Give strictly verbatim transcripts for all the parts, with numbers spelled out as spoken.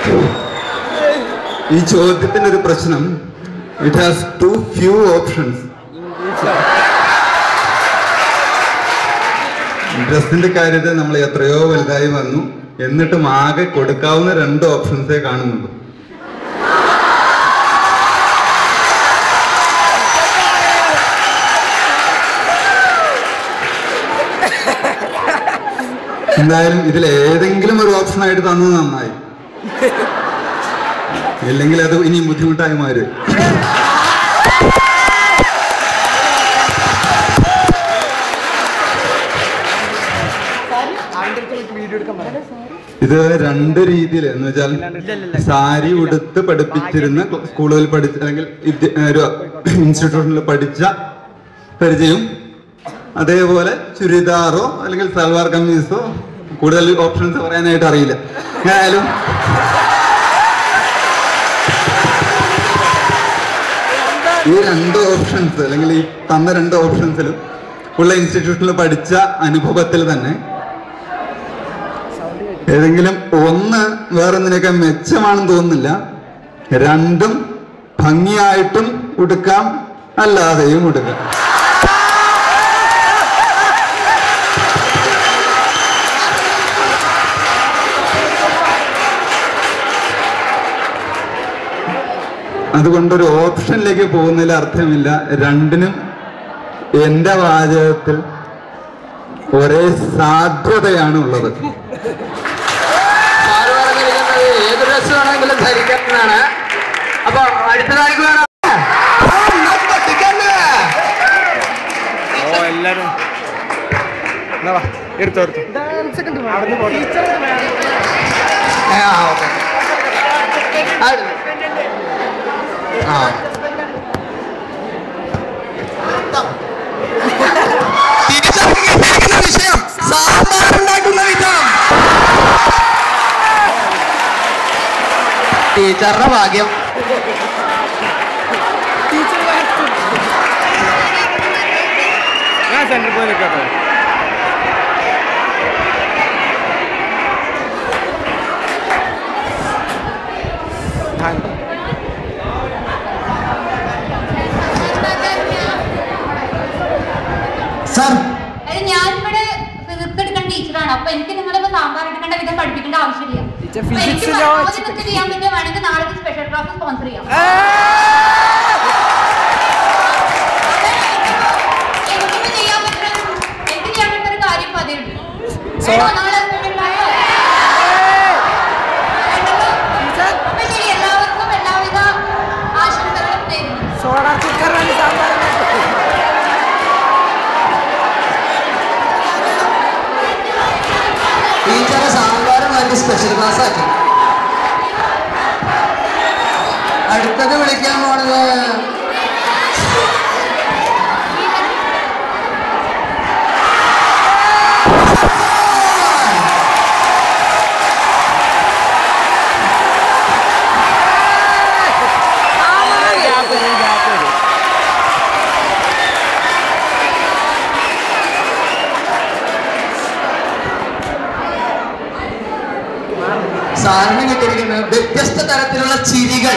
ഈ ചോദ്യത്തിന്റെ ഒരു പ്രശ്നം, it has too few options. ഡ്രസ്സിന്റെ കാര്യത്തിൽ നമ്മൾ എത്രയോ വലുതായി വന്നു, എന്നിട്ടും ആകെ കൊടുക്കാവുന്ന രണ്ട് ഓപ്ഷൻസേ കാണുന്നുള്ളൂ. എന്തായാലും ഇതിൽ ഏതെങ്കിലും ഒരു ഓപ്ഷൻ ആയിട്ട് തന്നത് നന്നായി, ഇല്ലെങ്കിൽ അത് ഇനി ബുദ്ധിമുട്ടായി മാറി. ഇത് രണ്ട് രീതിയിൽ എന്ന് വെച്ചാൽ സാരി ഉടുത്ത് പഠിപ്പിച്ചിരുന്ന സ്കൂളുകളിൽ പഠിച്ച അല്ലെങ്കിൽ ഒരു ഇൻസ്റ്റിറ്റ്യൂഷനിൽ പഠിച്ച പരിചയവും, അതേപോലെ ചുരിദാറോ അല്ലെങ്കിൽ സൽവാർ കമ്മീസോ, കൂടുതൽ ഓപ്ഷൻസ് പറയാനായിട്ട് അറിയില്ല. ആയാലും ഈ രണ്ട് ഓപ്ഷൻസ് അല്ലെങ്കിൽ ഈ തന്ന രണ്ട് ഓപ്ഷൻസിലും ഉള്ള ഇൻസ്റ്റിറ്റ്യൂഷനിൽ പഠിച്ച അനുഭവത്തിൽ തന്നെ ഏതെങ്കിലും ഒന്ന് വേറൊന്നിനൊക്കെ മെച്ചമാണെന്ന് തോന്നുന്നില്ല. രണ്ടും ഭംഗിയായിട്ടും ഉടുക്കാം, അല്ലാതെയും ഉടുക്കാം. അതുകൊണ്ടൊരു ഓപ്ഷനിലേക്ക് പോകുന്നതിൽ അർത്ഥമില്ല. രണ്ടിനും എന്റെ വാചകത്തിൽ ഒരേ സാധ്യതയാണ് ഉള്ളത്. ഏത് ഡ്രസ് വേണമെങ്കിലും ധരിക്കാനാണ്. അപ്പൊ അടുത്തതായി എല്ലാരും എടുത്തോ എടുത്തോ ആ വിഷയം സാമ്പാറുണ്ടാക്കുന്ന വിധം ടീച്ചറുടെ ഭാഗ്യം. ഞാൻ സെന്ററിൽ പോയി നിൽക്കട്ടോ. ഞാനിവിടെ ഫിസിക്സ് എടുക്കുന്ന ടീച്ചറാണ്. അപ്പൊ എനിക്ക് നിങ്ങളിപ്പോ സാമ്പാർ എടുക്കേണ്ട വിധം പഠിപ്പിക്കേണ്ട ആവശ്യമില്ല. ചെയ്യാൻ പറ്റുക വേണമെങ്കിൽ നാളെ സ്പെഷ്യൽ ക്ലാസ് സ്പോൺസർ ചെയ്യാം. എനിക്കിപ്പോ ചെയ്യാൻ പറ്റുന്ന എനിക്ക് ചെയ്യാൻ പറ്റുന്ന ഒരു കാര്യം പതിവുണ്ട്. നാളെ സ്പെഷ്യൽ ക്ലാസ്. അപ്പൊ ശരി, എല്ലാവർക്കും എല്ലാവിധ ആശംസകളും നേരുന്നു. ടീച്ചറെ സാമ്പാറ് മാറ്റി സ്പെഷ്യൽ ക്ലാസ് ആക്കി. അടുത്തത് വിളിക്കാൻ പോണത് സാറിന് കിട്ടിയിരിക്കുന്നത് വ്യത്യസ്ത തരത്തിലുള്ള ചിരികൾ.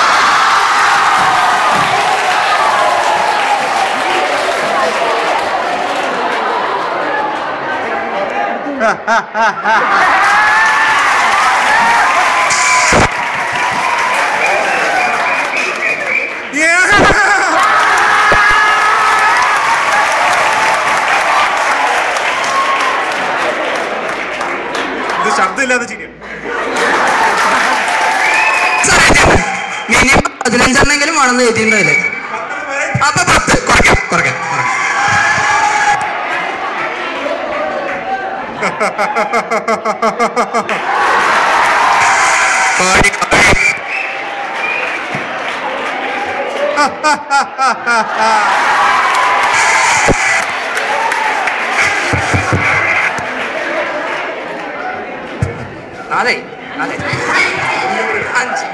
ഇത് ശബ്ദമില്ലാതെ ചിരി. മിനിമം പതിനഞ്ചെണ്ണെങ്കിലും ആണെന്ന് എഴുതിയിട്ടുണ്ടല്ലേ? അപ്പൊ പത്ത് കുറയ്ക്കാം കുറയ്ക്കാം അതെ അതെ അഞ്ച്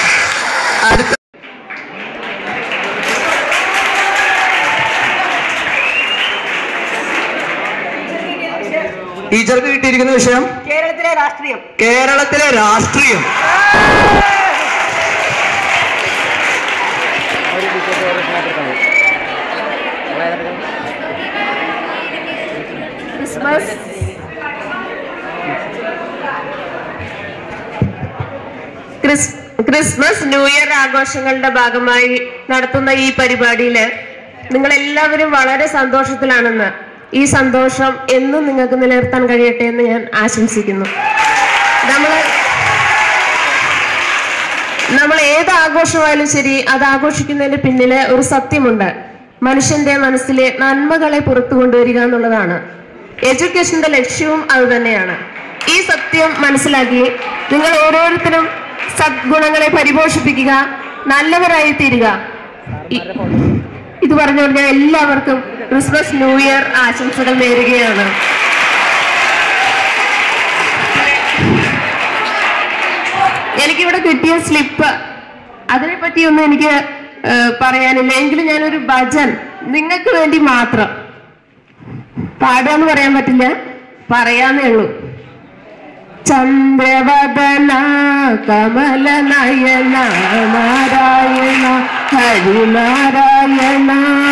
അടുത്ത ടീച്ചർക്ക് കിട്ടിയിരിക്കുന്ന വിഷയം കേരളത്തിലെ രാഷ്ട്രീയം. കേരളത്തിലെ രാഷ്ട്രീയം. ക്രിസ്മസ് ക്രിസ്മസ് ന്യൂ ഇയർ ആഘോഷങ്ങളുടെ ഭാഗമായി നടത്തുന്ന ഈ പരിപാടിയിൽ നിങ്ങൾ എല്ലാവരും വളരെ സന്തോഷത്തിലാണെന്ന്, ഈ സന്തോഷം എന്നും നിങ്ങൾക്ക് നിലനിർത്താൻ കഴിയട്ടെ എന്ന് ഞാൻ ആശംസിക്കുന്നു. നമ്മൾ നമ്മൾ ഏത് ആഘോഷമായാലും ശരി, അത് ആഘോഷിക്കുന്നതിന് പിന്നില് ഒരു സത്യമുണ്ട്. മനുഷ്യന്റെ മനസ്സിലെ നന്മകളെ പുറത്തു കൊണ്ടുവരിക എന്നുള്ളതാണ്. എഡ്യൂക്കേഷന്റെ ലക്ഷ്യവും അത് തന്നെയാണ്. ഈ സത്യം മനസ്സിലാക്കി നിങ്ങൾ ഓരോരുത്തരും സദ്ഗുണങ്ങളെ പരിപോഷിപ്പിക്കുക, നല്ലവരായി തീരുക. ഇത് പറഞ്ഞുകൊണ്ട് ഞാൻ എല്ലാവർക്കും ക്രിസ്മസ് ന്യൂ ഇയർ ആശംസകൾ നേരുകയാണ്. എനിക്കിവിടെ കിട്ടിയ സ്ലിപ്പ്, അതിനെ പറ്റിയൊന്നും എനിക്ക് പറയാനില്ല. എങ്കിലും ഞാനൊരു ഭജൻ നിങ്ങൾക്ക് വേണ്ടി മാത്രം പാടാന്ന് പറയാൻ പറ്റില്ല, പറയാന്നേ ഉള്ളൂ. ചന്ദ്രവദന കമല നയന നാരായണ ഹരിനാരായണ.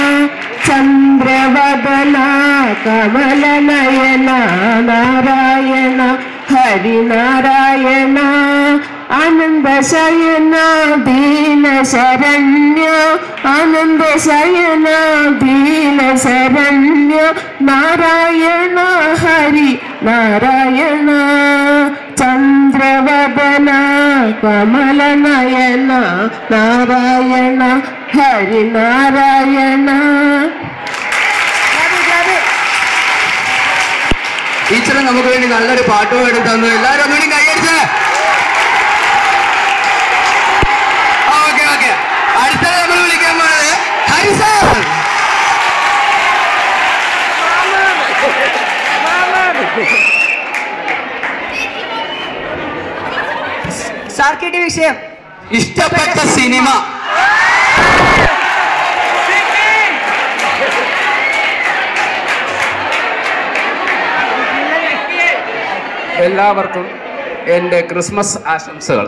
ചന്ദ്രവദന കമല നയന നാരായണ ഹരിനാരായണ. ആനന്ദ ശയന ദീന ശരണ്യ, ആനന്ദ ശയന ദീന ശരണ്യ. നാരായണ ഹരി നാരായണ. ചന്ദ്രവദന കമല നയന നാരായണ ഹരി നാരായണ. ടീച്ചർ നമുക്ക് വേണ്ടി നല്ലൊരു പാട്ട് പാടി തന്നു. എല്ലാവരും ഒന്നുകൂടി കൈയടിച്ച്. ഓക്കെ ഓക്കെ അടുത്തത് നമ്മൾ വിളിക്കാൻ പോണത് ഹരി സാർ. സാർ കിട്ടിയ വിഷയം ഇഷ്ടപ്പെട്ട സിനിമ. എല്ലാവർക്കും എൻ്റെ ക്രിസ്മസ് ആശംസകൾ.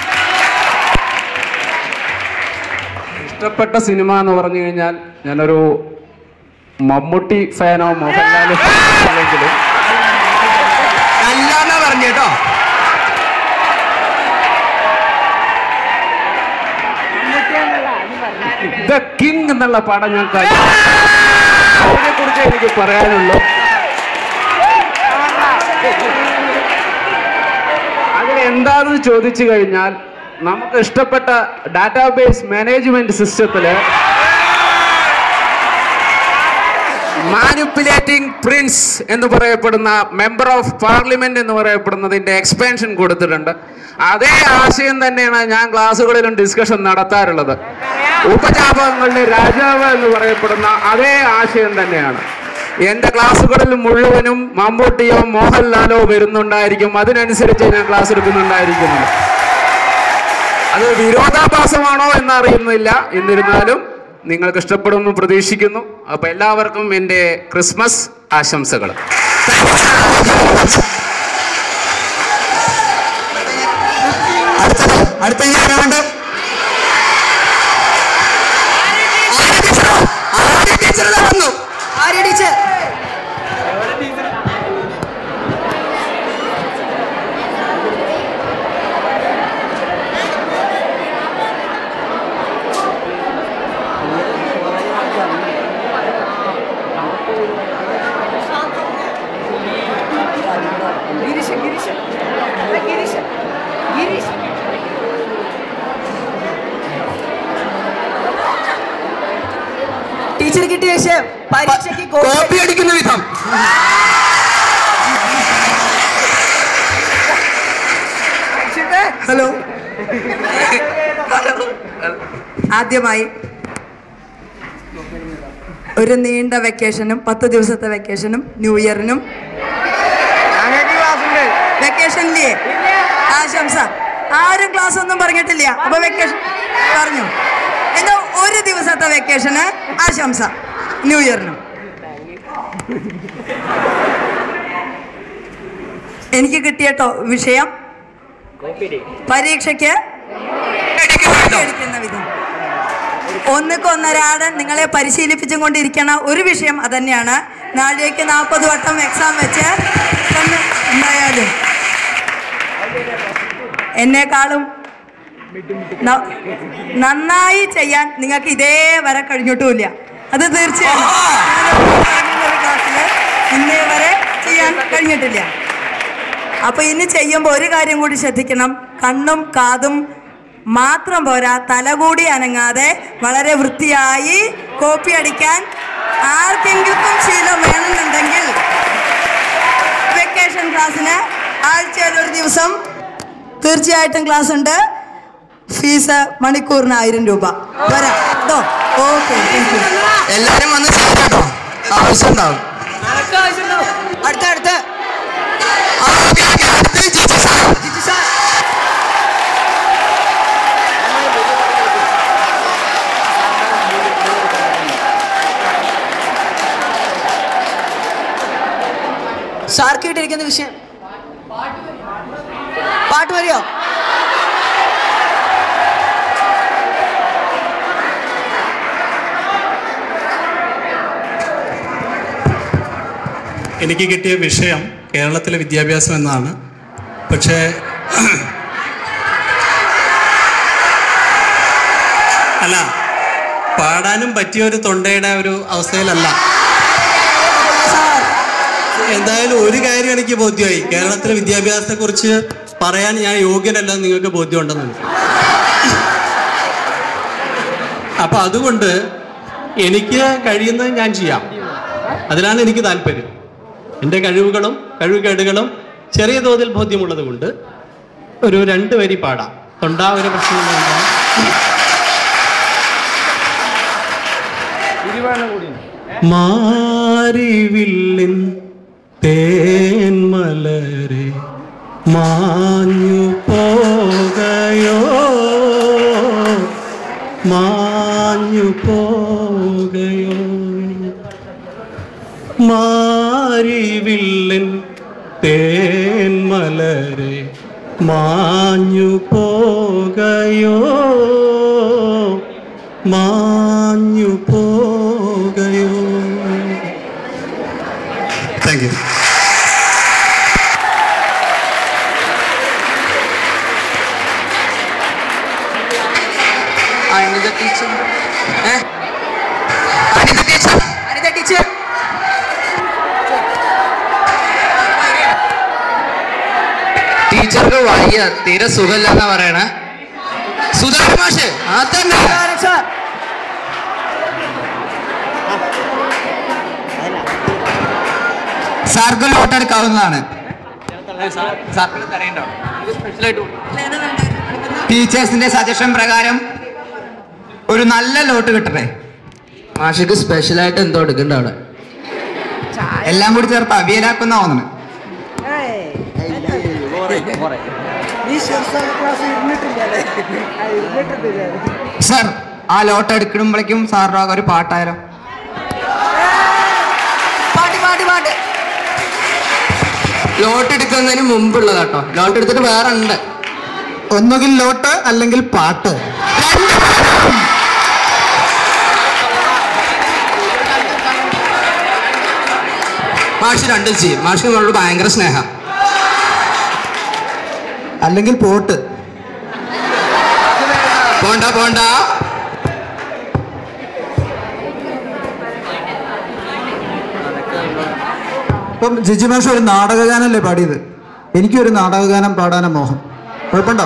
ഇഷ്ടപ്പെട്ട സിനിമ എന്ന് പറഞ്ഞു കഴിഞ്ഞാൽ ഞാനൊരു മമ്മൂട്ടി ഫാനോ മോഹൻലാൽ അല്ലെങ്കിലും അല്ലാന്നാ പറഞ്ഞു കേട്ടോ. ദ കിങ് എന്നുള്ള പടം ഞാൻ കണ്ടു. അതിനെ കുറിച്ച് എനിക്ക് പറയാനുള്ളൂ. അതിലെന്താണെന്ന് ചോദിച്ചു കഴിഞ്ഞാൽ നമുക്ക് ഇഷ്ടപ്പെട്ട ഡാറ്റാബേസ് മാനേജ്മെന്റ് സിസ്റ്റത്തില് മാനിപ്പുലേറ്റിംഗ് പ്രിൻസ് എന്ന് പറയപ്പെടുന്ന മെമ്പർ ഓഫ് പാർലമെന്റ് എന്ന് പറയപ്പെടുന്നതിന്റെ എക്സ്പാൻഷൻ കൊടുത്തിട്ടുണ്ട്. അതേ ആശയം തന്നെയാണ് ഞാൻ ക്ലാസ്സുകളിലും ഡിസ്കഷൻ നടത്താറുള്ളത്. ഉപജാപകങ്ങളുടെ രാജാവ് എന്ന് പറയപ്പെടുന്ന അതേ ആശയം തന്നെയാണ്. എന്റെ ക്ലാസ്സുകളിൽ മുഴുവനും മമ്മൂട്ടിയോ മോഹൻലാലോ വരുന്നുണ്ടായിരിക്കും. അതിനനുസരിച്ച് ഞാൻ ക്ലാസ് എടുക്കുന്നുണ്ടായിരിക്കുന്നത്. അത് വിരോധാഭാസമാണോ എന്നറിയുന്നില്ല. എന്നിരുന്നാലും നിങ്ങൾക്ക് ഇഷ്ടപ്പെടുമെന്ന് പ്രതീക്ഷിക്കുന്നു. അപ്പൊ എല്ലാവർക്കും എൻ്റെ ക്രിസ്മസ് ആശംസകൾ. അടുത്ത ടീച്ചർ കിട്ടിയ വിഷയം പരീക്ഷയ്ക്ക് കോപ്പി അടിക്കുന്ന വിധം. ഹലോ, ആദ്യമായി ഒരു നീണ്ട വെക്കേഷനും പത്ത് ദിവസത്തെ വെക്കേഷനും ന്യൂ ഇയറിനും വെക്കേഷനിലേ ആശംസ. ആരും ക്ലാസ് ഒന്നും പറഞ്ഞിട്ടില്ല. അപ്പൊ വെക്കേഷൻ പറഞ്ഞു. എന്താ ഒരു ദിവസത്തെ വെക്കേഷന് ആശംസ ന്യൂ ഇയറിനും. എനിക്ക് കിട്ടിയ വിഷയം പരീക്ഷയ്ക്ക് അടിക്കുന്ന വിധം. ഒന്നുക്കൊന്നരാടൻ നിങ്ങളെ പരിശീലിപ്പിച്ചും കൊണ്ടിരിക്കണ ഒരു വിഷയം അതന്നെയാണ്. നാളേക്ക് നാൽപ്പത് വട്ടം എക്സാം വെച്ച് എന്തായാലും എന്നെക്കാളും നന്നായി ചെയ്യാൻ നിങ്ങൾക്ക് ഇതേ വരെ കഴിഞ്ഞിട്ടുമില്ല. അത് തീർച്ചയായും ക്ലാസ്സിൽ ഇന്നേ വരെ ചെയ്യാൻ കഴിഞ്ഞിട്ടില്ല. അപ്പൊ ഇനി ചെയ്യുമ്പോൾ ഒരു കാര്യം കൂടി ശ്രദ്ധിക്കണം. കണ്ണും കാതും മാത്രം പോരാ, തലകൂടി അനങ്ങാതെ വളരെ വൃത്തിയായി കോപ്പി അടിക്കാൻ ആർക്കെങ്കിലും ശീലം വേണമെന്നുണ്ടെങ്കിൽ വെക്കേഷൻ ക്ലാസ്സിന് ആഴ്ചയിൽ ഒരു ദിവസം തീർച്ചയായിട്ടും ക്ലാസ് ഉണ്ട്. ഫീസ് മണിക്കൂറിന് ആയിരം രൂപ വരാം കേട്ടോ. Okay, thank you. എല്ലാരും വന്ന് ചേർട്ടോ, ആവശ്യം ഉണ്ടാവും. അടുത്ത അടുത്ത് സാർക്കിട്ടിരിക്കുന്ന വിഷയം പാട്ട് വരിയോ? എനിക്ക് കിട്ടിയ വിഷയം കേരളത്തിലെ വിദ്യാഭ്യാസം എന്നാണ്. പക്ഷേ അല്ല, പാടാനും പറ്റിയ ഒരു തൊണ്ടയുടെ ഒരു അവസ്ഥയിലല്ല. എന്തായാലും ഒരു കാര്യം എനിക്ക് ബോധ്യമായി, കേരളത്തിലെ വിദ്യാഭ്യാസത്തെക്കുറിച്ച് പറയാൻ ഞാൻ യോഗ്യനല്ലെന്ന് നിങ്ങൾക്ക് ബോധ്യമുണ്ടെന്ന്. അപ്പം അതുകൊണ്ട് എനിക്ക് കഴിയുന്നത് ഞാൻ ചെയ്യാം. അതിലാണ് എനിക്ക് താല്പര്യം. എൻ്റെ കഴിവുകളും കഴിവുകേടുകളും ചെറിയ തോതിൽ ബോധ്യമുള്ളത് കൊണ്ട് ഒരു രണ്ട് വരി പാടാം. തൊണ്ടാ ഒരു പ്രശ്നമില്ല. മാരിവില്ലിൻ തേന്മലരെ മാഞ്ഞു പോകയോ, മാഞ്ഞു പോകയോ. മാരിവില്ലിൻ തേന്മലരെ മാഞ്ഞു പോകയോ, മാഞ്ഞു പോകയോ. Thank you. Anita teacher, Anita teacher, Anita teacher ടീച്ചർക്ക് വയ്യ, തീരെ സുഖമില്ലെന്നാ പറയണേ. സുധാകർ മാഷ് അതന്നെ സാർക്ക് ലോട്ട് എടുക്കാവുന്നതാണ്. ടീച്ചേഴ്സിന്റെ സജഷൻ പ്രകാരം ഒരു നല്ല ലോട്ട് കിട്ടട്ടെ. മാഷക്ക് സ്പെഷ്യലായിട്ട് എന്തോ എടുക്കണ്ട അവിടെ. എല്ലാം കൂടി ചേർത്ത് അവിയലാക്കുന്ന തോന്നുന്നു. സർ, ആ ലോട്ട് എടുക്കുമ്പോഴേക്കും സാറിന്റെ ഒരു പാട്ടായാലോ? പാട്ട് പാട്ട് പാട്ട് ലോട്ട് എടുക്കുന്നതിന് മുമ്പുള്ളതാട്ടോ. ലോട്ട് എടുത്തിട്ട് വേറെ ഉണ്ട്. ഒന്നുകിൽ ലോട്ട് അല്ലെങ്കിൽ പാട്ട്. മാഷ് രണ്ടും ചെയ്യും. മാഷ് നമ്മളോട് ഭയങ്കര സ്നേഹം. അല്ലെങ്കിൽ പോട്ട്. പോണ്ട പോണ്ട. ഇപ്പം ജിജി മാഷ് ഒരു നാടകഗാനല്ലേ പാടിയത്? എനിക്കൊരു നാടകഗാനം പാടാനാ മോഹം. കുഴപ്പമുണ്ടോ?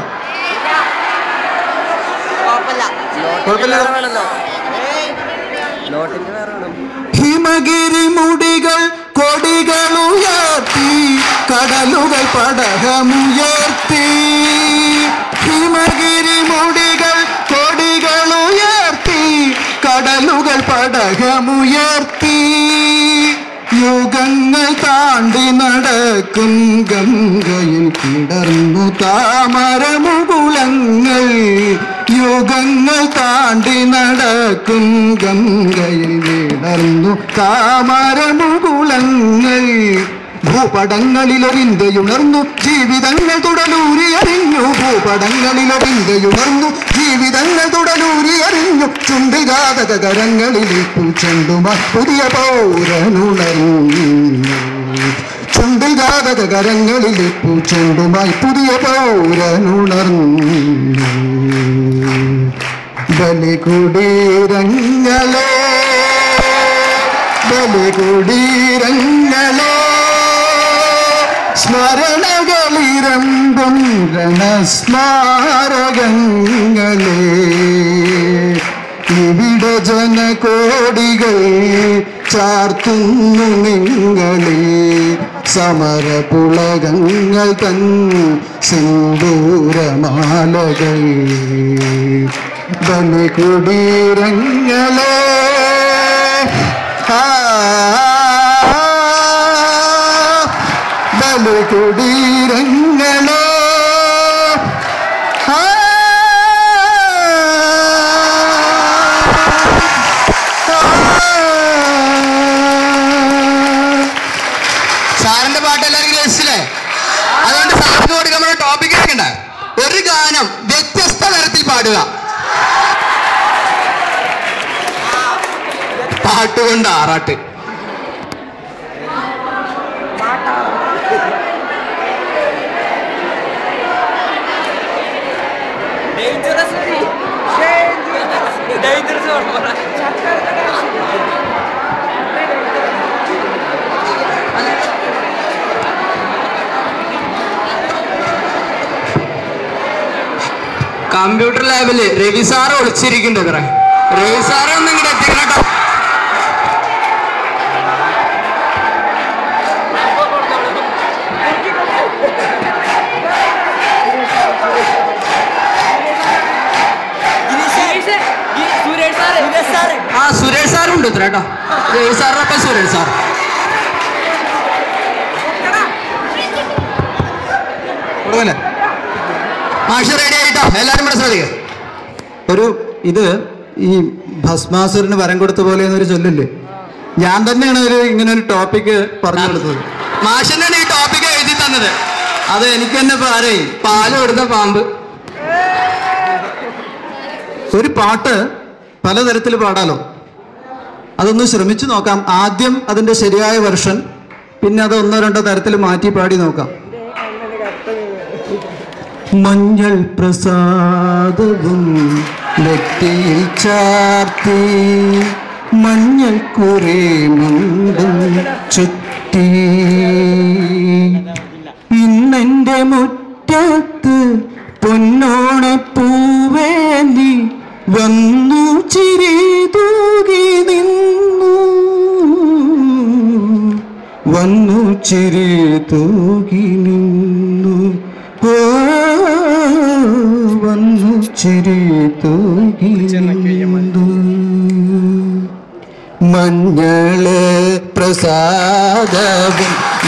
ഹിമഗിരി മുടികൾ കൊടികൾ ഉയർത്തി, കടലുകൾ പടകമുയർത്തി. ഹിമഗിരി മുടികൾ കൊടികൾ ഉയർത്തി, കടലുകൾ പടകമുയർത്തി. യുഗങ്ങൾ താണ്ടി നടക്കും ഗംഗയിൽ കിടർന്നു താമരമുകുളങ്ങൾ. യുഗങ്ങൾ താണ്ടി നടക്കും ഗംഗയിൽ വിടർന്നു താമരമുകുളങ്ങൾ. ഭൂപടങ്ങളിലൊരിന്തയുണർന്നു ജീവിതങ്ങൾ തുടലൂരി അറിഞ്ഞു ഭൂപടങ്ങളിലൊരിന്തയുണർന്നു ജീവിതങ്ങൾ തുടലൂരി അറിഞ്ഞു ചുണ്ടികാതക കരങ്ങളിലേക്കും ചെണ്ടുമായി പുതിയ പൗരനുണർന്നു ചുണ്ടികാതക കരങ്ങളിലേക്കും ചെണ്ടുമായി പുതിയ പൗരനുണർന്നു ബലികുടീരങ്ങളെ ബലികുടീരങ്ങളെ സ്മരണകളിരമ്പും രണസ്മാരകങ്ങളെ ഇവിടെ ജനകോടികൾ ചാർത്തുന്നു നിങ്ങളെ സമരപുളകങ്ങൾ തൻ സിന്ദൂരമാലകൾ ബലികുടീരങ്ങളെ ബലികുടീരങ്ങളെ സാറിന്റെ പാട്ട് എല്ലാവർക്കും രസിച്ചില്ലേ? അതുകൊണ്ട് സാർക്ക് കൊടുക്കാൻ നമ്മുടെ ടോപ്പിക് എടുക്കണ്ട. ഒരു ഗാനം വ്യത്യസ്ത തരത്തിൽ പാടുക. പാട്ടുകൊണ്ട് ആറാട്ട്. കമ്പ്യൂട്ടർ ലാബില് രവി സാറ് ഒളിച്ചിരിക്കുന്നുണ്ട്. ഇത്ര രവി സാറ് ഒന്നും ഇങ്ങോട്ട് എത്തിക്കണം കേട്ടോ. ആ സുരേഷ് സാറും ഉണ്ട് ഇത്ര കേട്ടോ. രവി സാറിനൊപ്പം സുരേഷ് സാർ. മാഷ് റെഡി ആയിട്ടോ? എല്ലാവരും ഇവിടെ ശ്രദ്ധിക്കുക. ഒരു ഇത് ഈ ഭസ്മാസുരന് വരം കൊടുത്ത പോലെ എന്നൊരു ചൊല്ലില്ലേ, ഞാൻ തന്നെയാണ് ഒരു ഇങ്ങനെ ഒരു ടോപ്പിക്ക് പറഞ്ഞു കൊടുത്തത്. മാഷിനാണ് ഈ ടോപ്പിക്ക് എഴുതി തന്നത്. അത് എനിക്ക് തന്നെ പാരേ പാല് കൊടുത്ത പാമ്പ്. ഒരു പാട്ട് പലതരത്തിൽ പാടാലോ, അതൊന്ന് ശ്രമിച്ചു നോക്കാം. ആദ്യം അതിൻ്റെ ശരിയായ വെർഷൻ, പിന്നെ അത് ഒന്നോ രണ്ടോ തരത്തിൽ മാറ്റി പാടി നോക്കാം. മഞ്ഞൾ പ്രസാദവും നെറ്റിയിൽ ചാർത്തി മഞ്ഞൾ കുറെ മുണ്ടും ചുറ്റി ഇന്നെൻ്റെ മുറ്റത്ത് പൊന്നോണപ്പൂവേലി വന്നു ചിരി തൂകി നിന്നു വന്നു ചിരി തൂകി നിന്നു വന്നു ചിരി തൂകി നിന്നു മഞ്ഞള് പ്രസാദവും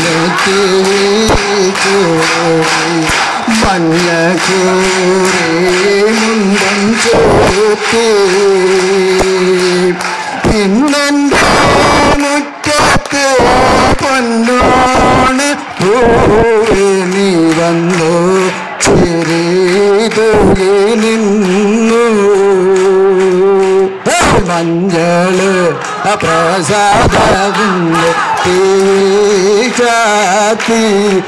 മഞ്ഞക്കൂരേ മുണ്ടം ചോത്തി പിന്നെൻ്റെ മുറ്റത്ത് പൊന്നോണ് പൂവേ നീ വന്നു ചിരി തൂകി നിന്നു മഞ്ഞള് പ്രസാദവും തീ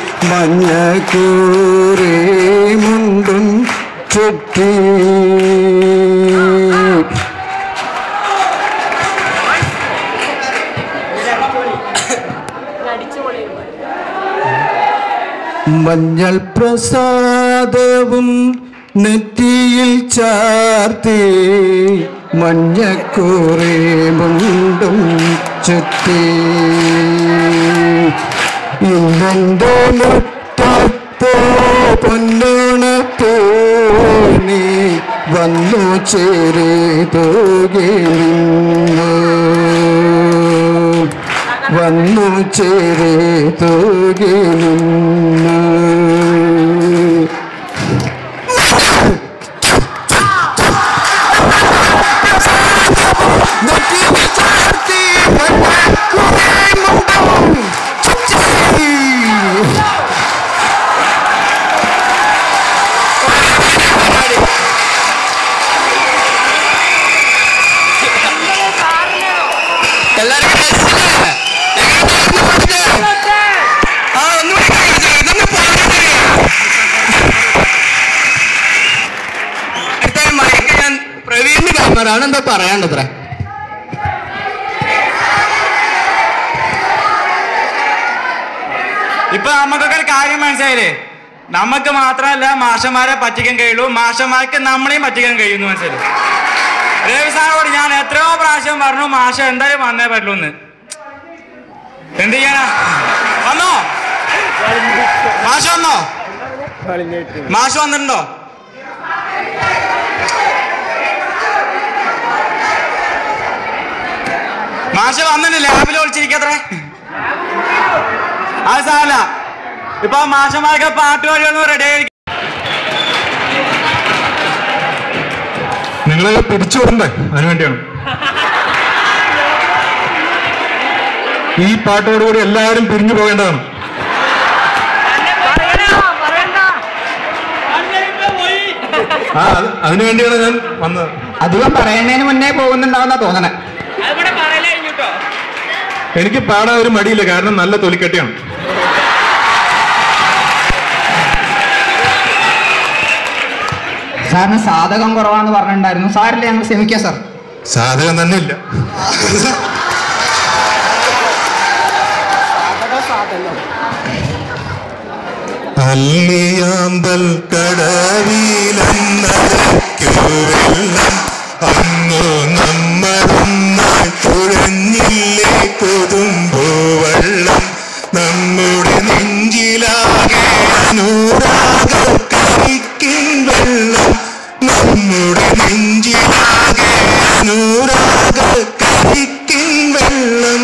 മഞ്ഞക്കൂരേ മുണ്ടും ചുറ്റി മഞ്ഞൾ പ്രസാദവും നെറ്റിയിൽ ചാർത്തി മഞ്ഞക്കൂറേ മുണ്ടും ചുറ്റി ഇന്നെൻ്റെ മുറ്റത്ത് പൊന്നോണപ്പൂനി വന്നു ചേരി തൂകി നിന്നു വന്നു ചേരി തൂകി നിന്നു നെറ്റിയിൽ ചാർത്തി മഞ്ഞക്കൂറേ മുണ്ടും ചുറ്റി എല്ലാവർക്കും ആ ഒന്നും മയക്ക് ഞാൻ പ്രവീണിന് കാമറാണ് എന്താ പറയാണ്ടത്ര. ഇപ്പൊ നമുക്കൊക്കെ ഒരു കാര്യം മനസ്സിലായില്ലേ, നമുക്ക് മാത്രമല്ല മാഷന്മാരെ പറ്റിക്കാൻ കഴിയുള്ളൂ, മാഷന്മാർക്ക് നമ്മളെയും പറ്റിക്കാൻ കഴിയുന്നു മനസ്സിലായി. രവി സാറോട് ഞാൻ എത്രയോ പ്രാവശ്യം പറഞ്ഞു മാഷ എന്തായാലും വന്നേ പറ്റുള്ളൂ എന്ന്. എന്ത് ചെയ്യാനാ? വന്നോ മാഷ? വന്നോ മാഷ? വന്നിട്ടുണ്ടോ? മാഷ വന്നിട്ട് ലാബിൽ വിളിച്ചിരിക്കത്രേ. അത് സാരല്ല, ഇപ്പൊ മാഷന്മാർക്ക് പാട്ട് വഴിയൊന്നും റെഡി ആയിരിക്കും. നിങ്ങളെ പിടിച്ചു വിടണ്ടേ? അതിനുവേണ്ടിയാണ് ഈ പാട്ടോടുകൂടി എല്ലാവരും പിരിഞ്ഞു പോകേണ്ടതാണ്. ആ അതിനു വേണ്ടിയാണ് ഞാൻ വന്നത്. അധികം പറയുന്നതിന് മുന്നേ പോകുന്നുണ്ടാവുന്ന തോന്നണേ. എനിക്ക് പാടാൻ ഒരു മടിയില്ല, കാരണം നല്ല തൊലിക്കട്ടിയാണ്. സാറിന് സാധകം കുറവാന്ന് പറഞ്ഞിട്ടുണ്ടായിരുന്നു. സാറില്ല, ഞങ്ങൾ ക്ഷമിക്കാം സാർ. സാധകം തന്നെ ഇല്ല. അല്ലിയാമ്പൽ കടവിലെന്നരയ്ക്കുവെള്ളം അങ്ങോ നമ്മളൊന്നായി തുഴഞ്ഞില്ലേ കൊതുമ്പൂവെള്ളം നമ്മുടെ നെഞ്ചിലാകെ അനുരാഗ കരിക്കിൻ വെള്ളം നമ്മുടെ നെഞ്ചിലാകെ അനുരാഗ കരിക്കിൻ വെള്ളം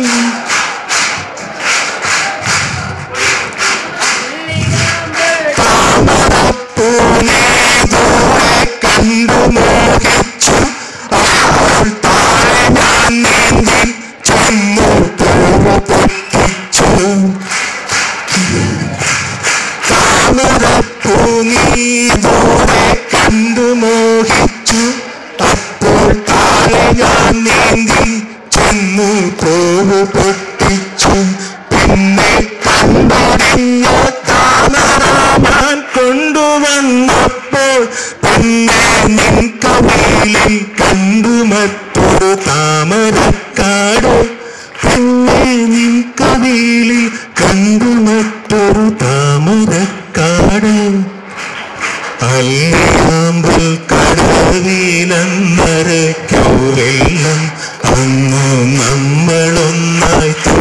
താമരപ്പൂനെ ദൂരെ കണ്ടു മോഹിച്ചു അപ്പോൾ താഴെ ഞാൻ നീന്തി ചെന്നു പൂവ് പൊട്ടിച്ചു താമരപ്പൂനി ദൂരെ കണ്ടു മോഹിച്ചു അപ്പോൾ താഴെ ഞാൻ നീന്തി ചെന്നു പൂവ് പൊട്ടിച്ചു പിന്നെ കണ്ടറിഞ്ഞോ താമര ഞാൻ കൊണ്ടുവന്നപ്പോൾ പിന്നെ നിൻ കവിളിൽ കണ്ടു മറ്റൊരു താമരക്കാട് പിന്നെ നിൻ കവിളിൽ കണ്ടു മറ്റൊരു താമരക്കാട് അല്ലിയാമ്പൽ കടവിലെന്നരയ്ക്കു വെള്ളം അങ്ങു നമ്മളൊന്നായി